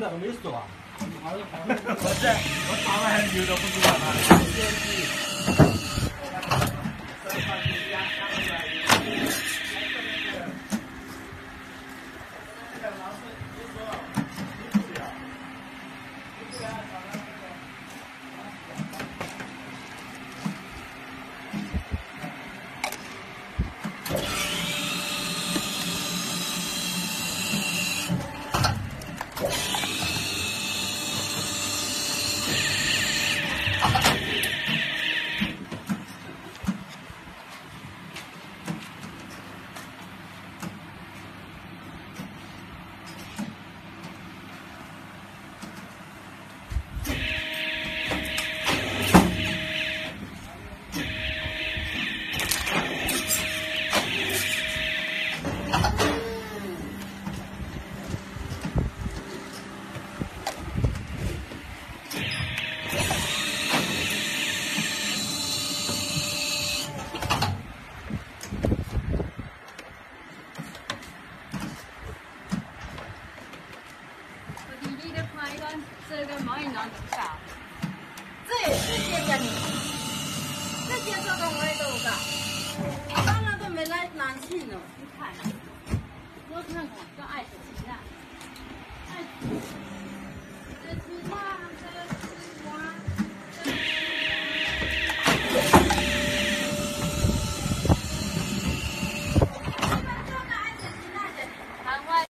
的都没说。 不是，我查了很久都不知道他。 这个毛衣囊多大？这也是接着你，这接着跟我也都大，当然都没来难去呢。你看，多看看，叫爱死谁啊？爱死，这其他。